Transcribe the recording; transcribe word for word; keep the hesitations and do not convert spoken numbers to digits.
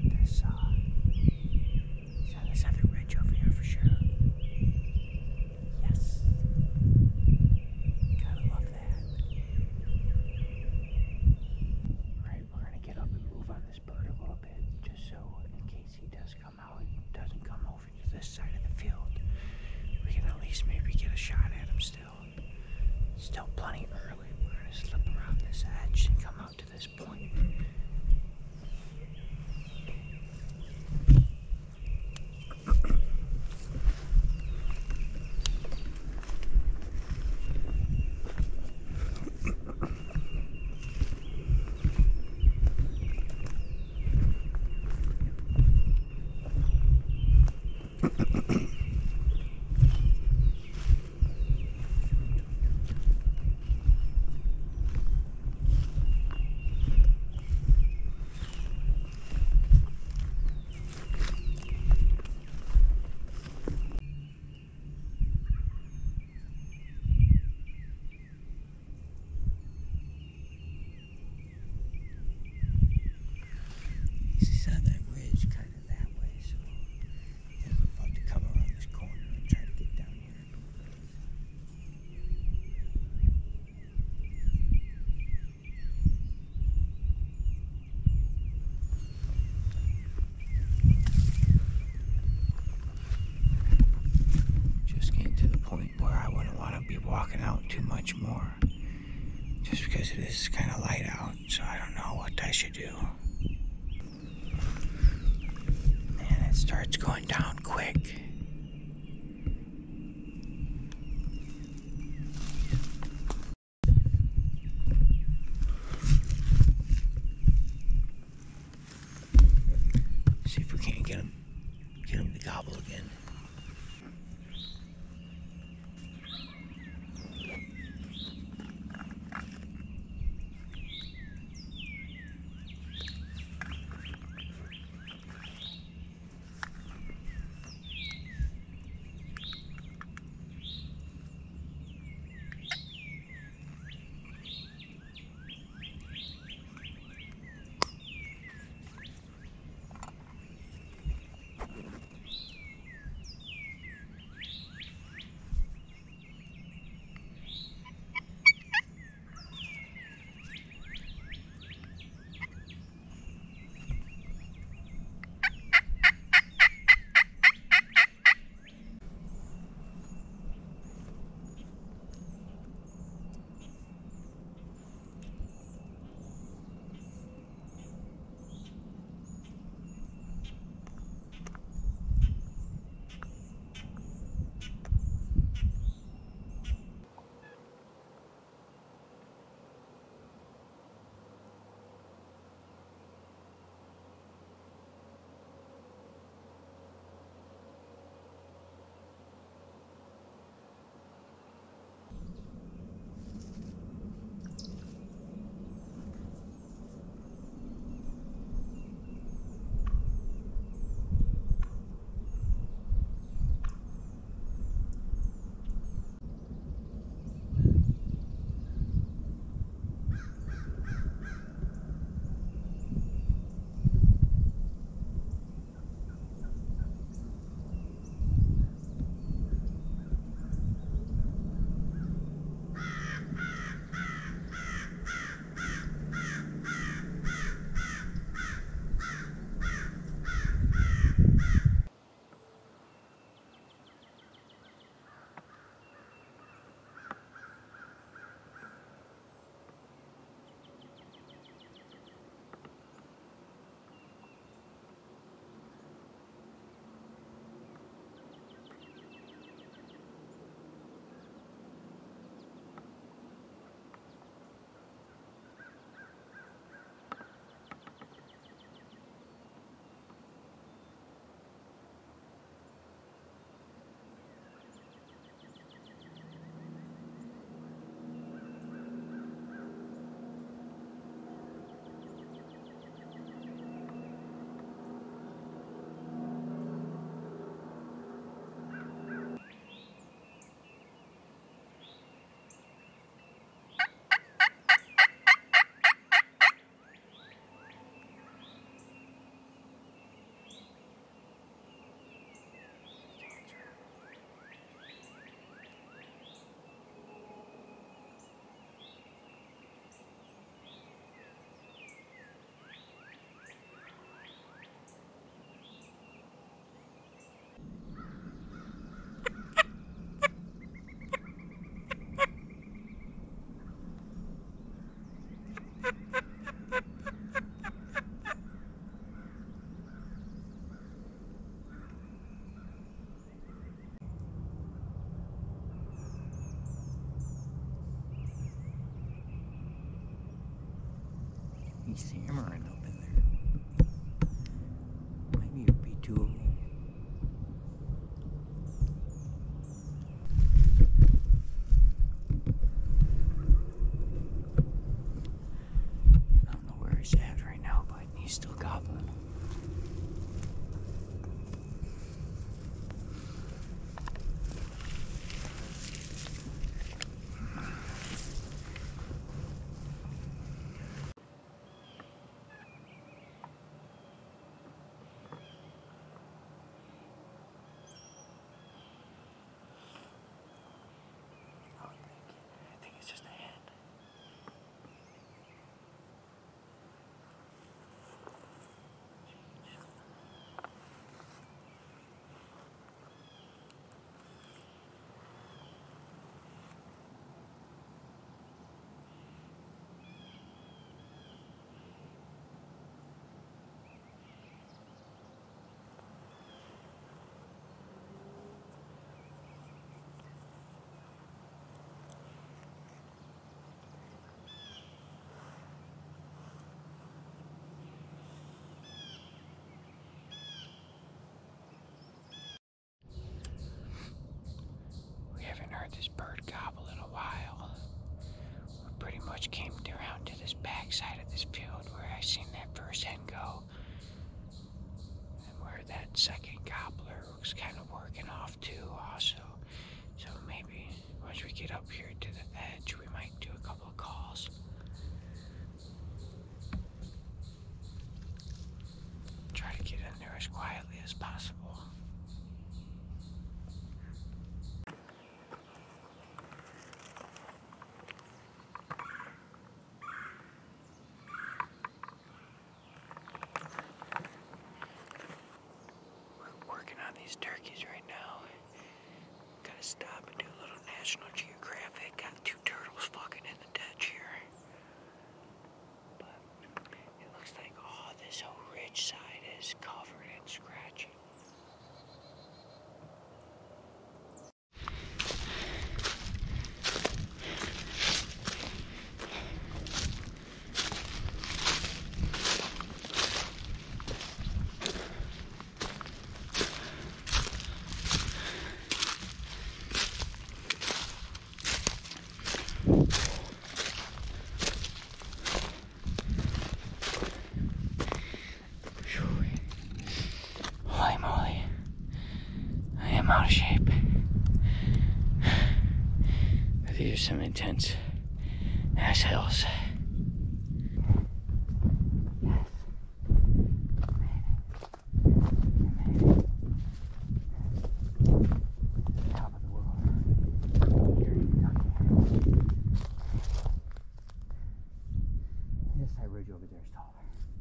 this, uh, it's on this other ridge over here for sure. Yes. Gotta love that. Alright, we're gonna get up and move on this bird a little bit, just so in case he does come out, he doesn't come over to this side of the field. We can at least maybe get a shot at him still. Still plenty early. We're gonna slip around this edge and come out to this point. He's on that ridge, kind of that way, so I'm about to come around this corner and try to get down here. Just getting to the point where I wouldn't want to be walking out too much more, just because it is kind of light out, so I don't know what I should do. Man, it starts going down quick. See if we can't get him, get him to gobble again. running up in there. Maybe it'd be two of them. I don't know where he's at right now, but he's still gobbling. I think it's just a hen. We haven't heard this bird gobble in a while. We pretty much came around to this backside of this field where I seen that first hen go. And where that second gobbler was kind of working off too also. So maybe once we get up here to the edge, we might do a couple of calls. Try to get in there as quietly as possible. These turkeys right now. Gotta stop and do a little National Geographic. Got two turtles fucking in the ditch here. But it looks like all this whole ridge side is covered in scratching. Holy moly, I am out of shape. These are some intense ass hills. Top of the world. Here in Kentucky. This high ridge over there is taller.